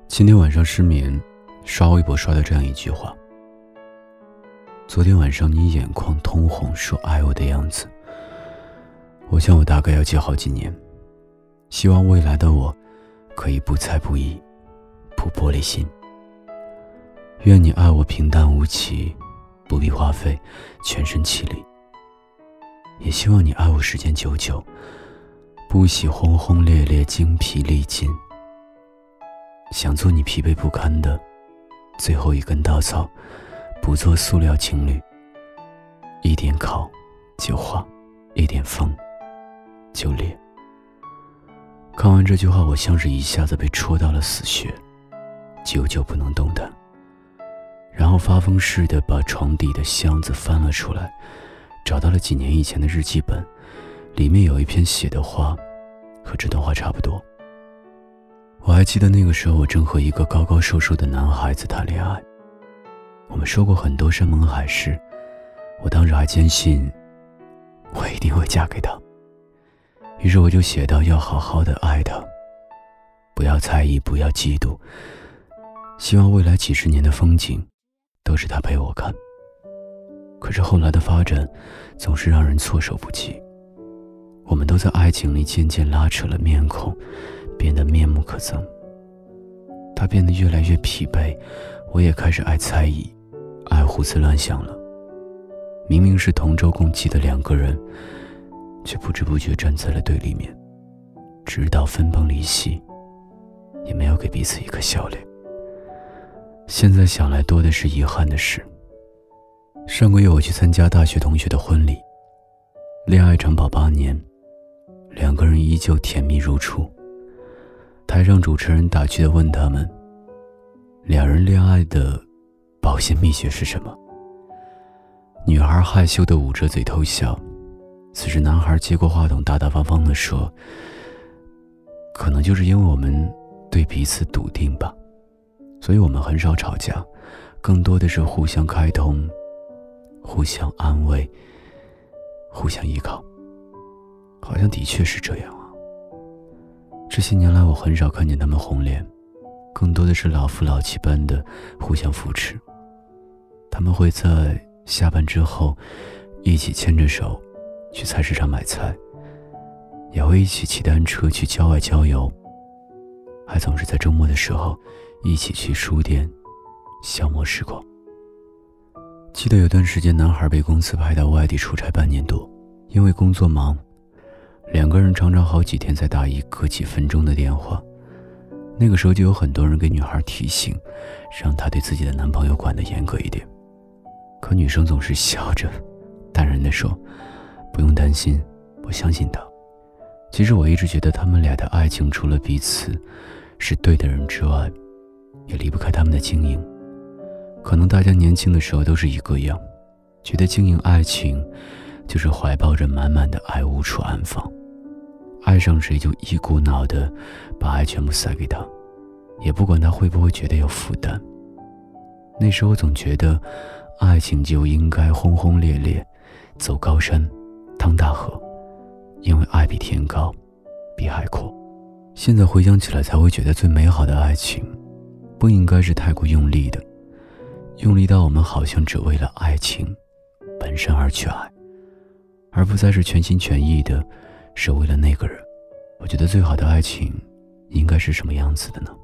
今天晚上失眠，刷微博刷到这样一句话：昨天晚上你眼眶通红说爱我的样子，我想我大概要记好几年，希望未来的我可以不猜不疑，不玻璃心。愿你爱我平淡无奇，不必花费全身气力，也希望你爱我时间久久，不喜轰轰烈烈精疲力尽。想做你疲惫不堪的最后一根稻草，不做塑料情侣，一点烤就化，一点风就裂。看完这句话，我像是一下子被戳到了死穴，久久不能动弹，然后发疯似的把床底的箱子翻了出来，找到了几年以前的日记本，里面有一篇写的话和这段话差不多。我还记得那个时候，我正和一个高高瘦瘦的男孩子谈恋爱，我们说过很多山盟海誓，我当时还坚信我一定会嫁给他，于是我就写到要好好的爱他，不要猜疑，不要嫉妒，希望未来几十年的风景都是他陪我看。可是后来的发展总是让人措手不及，我们都在爱情里渐渐拉扯了面孔，变得面目可憎。他变得越来越疲惫，我也开始爱猜疑，爱胡思乱想了。明明是同舟共济的两个人，却不知不觉站在了对立面，直到分崩离析，也没有给彼此一个笑脸。现在想来，多的是遗憾的事。上个月我去参加大学同学的婚礼，恋爱长跑8年，两个人依旧甜蜜如初。台上主持人打趣地问他们，两人恋爱的保鲜秘诀是什么？女孩害羞地捂着嘴偷笑，此时男孩接过话筒，大大方方地说，可能就是因为我们对彼此笃定吧，所以我们很少吵架，更多的是互相开通，互相安慰，互相依靠。好像的确是这样啊。这些年来我很少看见他们红脸，更多的是老夫老妻般的互相扶持。他们会在下班之后一起牵着手去菜市场买菜，也会一起骑单车去郊外郊游，还总是在周末的时候一起去书店消磨时光。记得有段时间，男孩被公司派到外地出差半年多，因为工作忙，两个人常常好几天才打一个几分钟的电话。那个时候就有很多人给女孩提醒，让她对自己的男朋友管得严格一点。可女生总是笑着淡然地说，不用担心，我相信他。其实我一直觉得他们俩的爱情除了彼此是对的人之外，也离不开他们的经营。可能大家年轻的时候都是一个样，觉得经营爱情就是怀抱着满满的爱无处安放，爱上谁就一股脑的把爱全部塞给他，也不管他会不会觉得有负担。那时候我总觉得爱情就应该轰轰烈烈，走高山趟大河，因为爱比天高，比海阔。现在回想起来才会觉得，最美好的爱情不应该是太过用力的，用力到我们好像只为了爱情本身而去爱，而不再是全心全意的是为了那个人。我觉得最好的爱情应该是什么样子的呢？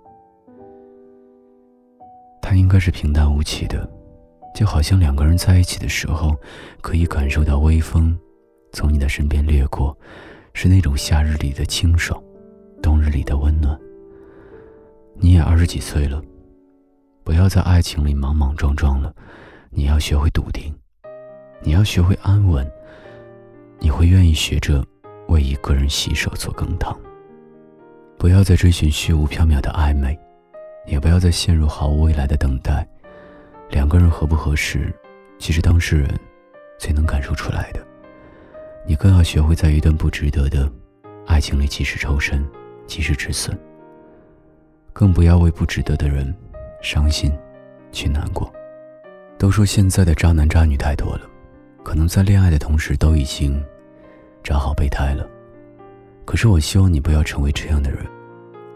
它应该是平淡无奇的，就好像两个人在一起的时候，可以感受到微风从你的身边掠过，是那种夏日里的清爽，冬日里的温暖。你也20几岁了，不要在爱情里莽莽撞撞了，你要学会笃定，你要学会安稳，你会愿意学着为一个人洗手做羹汤。不要再追寻虚无缥缈的暧昧，也不要再陷入毫无未来的等待。两个人合不合适，其实当事人最能感受出来的。你更要学会在一段不值得的爱情里及时抽身，及时止损，更不要为不值得的人伤心去难过。都说现在的渣男渣女太多了，可能在恋爱的同时都已经找好备胎了。可是我希望你不要成为这样的人，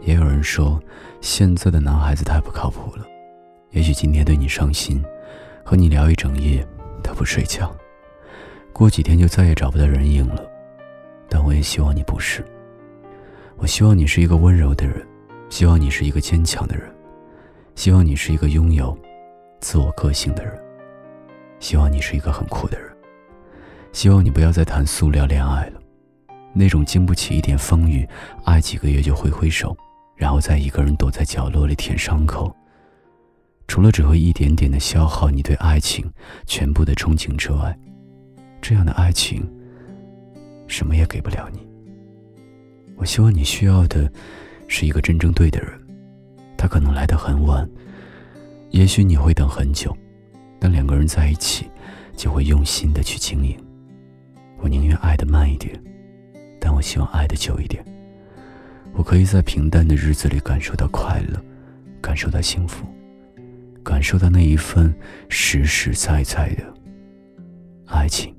也有人说，现在的男孩子太不靠谱了。也许今天对你上心，和你聊一整夜，他不睡觉，过几天就再也找不到人影了。但我也希望你不是。我希望你是一个温柔的人，希望你是一个坚强的人，希望你是一个拥有自我个性的人，希望你是一个很酷的人，希望你不要再谈塑料恋爱了，那种经不起一点风雨，爱几个月就挥挥手，然后再一个人躲在角落里舔伤口，除了只会一点点的消耗你对爱情全部的憧憬之外，这样的爱情什么也给不了你。我希望你需要的是一个真正对的人，他可能来得很晚，也许你会等很久，但两个人在一起就会用心的去经营。我宁愿爱得慢一点，但我希望爱得久一点。我可以在平淡的日子里感受到快乐，感受到幸福，感受到那一份实实在在的爱情。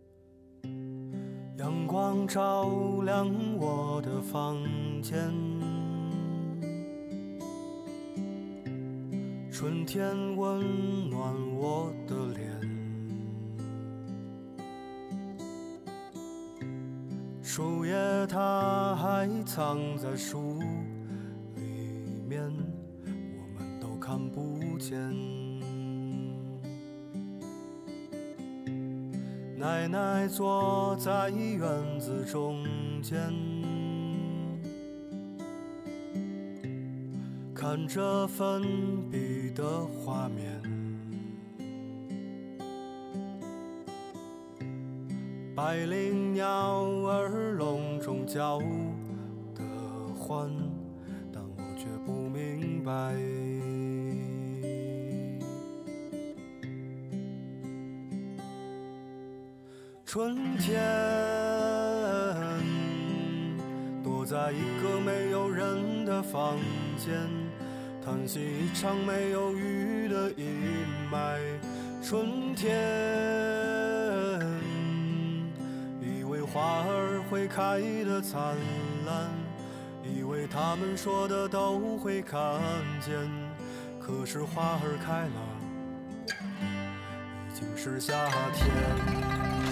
阳光照亮我的房间，春天温暖我的脸，树叶它还藏在树里面，我们都看不见。奶奶坐在院子中间，看着粉笔的画面，百灵鸟儿笼中叫得欢，但我却不明白。春天躲在一个没有人的房间，叹息一场没有雨的阴霾。春天以为花儿会开得灿烂，以为他们说的都会看见，可是花儿开了，已经是夏天。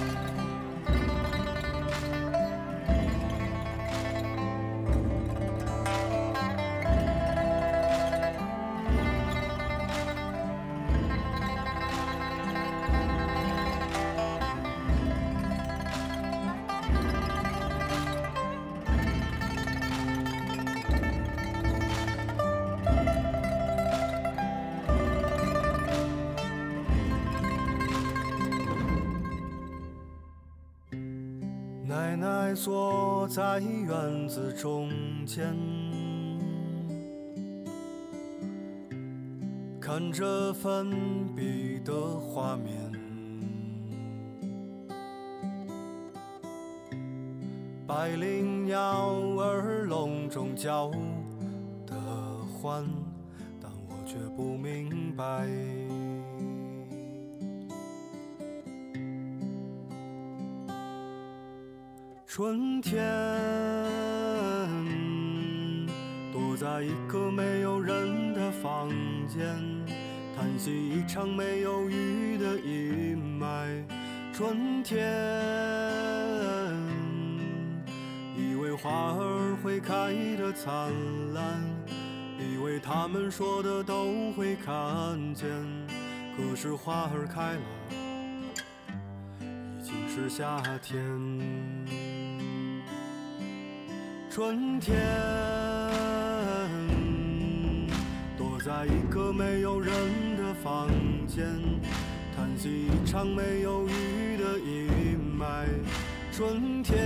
奶奶坐在院子中间，看着粉笔的画面，百灵鸟儿笼中叫得欢，但我却不明白。春天躲在一个没有人的房间，叹息一场没有雨的阴霾。春天以为花儿会开得灿烂，以为他们说的都会看见，可是花儿开了，已经是夏天。春天躲在一个没有人的房间，叹息一场没有雨的阴霾。春天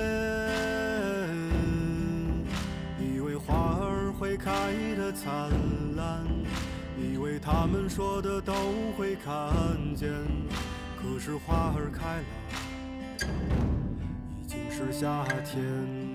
以为花儿会开得灿烂，以为他们说的都会看见，可是花儿开了，已经是夏天。